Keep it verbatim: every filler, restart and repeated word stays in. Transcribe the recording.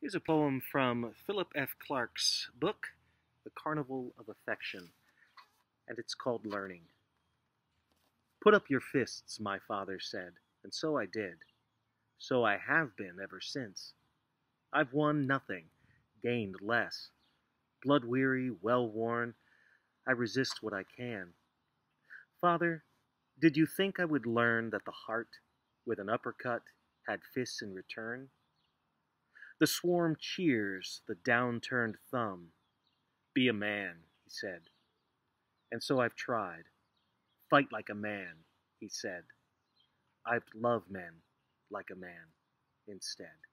Here's a poem from Philip F. Clarke's book, The Carnival of Affection, and it's called Learning. Put up your fists, my father said, and so I did. So I have been ever since. I've won nothing, gained less. Blood-weary, well-worn, I resist what I can. Father, did you think I would learn that the heart, with an uppercut, had fists in return? The swarm cheers the down-turned thumb. Be a man, he said. And so I've tried. Fight like a man, he said. I've loved men like a man instead.